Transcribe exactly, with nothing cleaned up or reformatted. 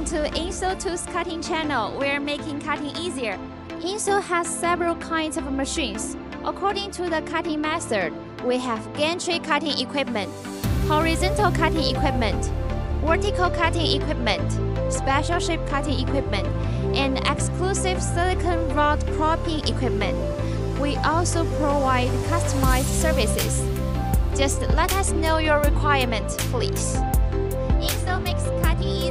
to Ensolltools Cutting Channel. We're making cutting easier. Ensoll has several kinds of machines. According to the cutting method, we have gantry cutting equipment, horizontal cutting equipment, vertical cutting equipment, special shape cutting equipment, and exclusive silicone rod cropping equipment. We also provide customized services. Just let us know your requirements, please. Ensoll makes cutting easy.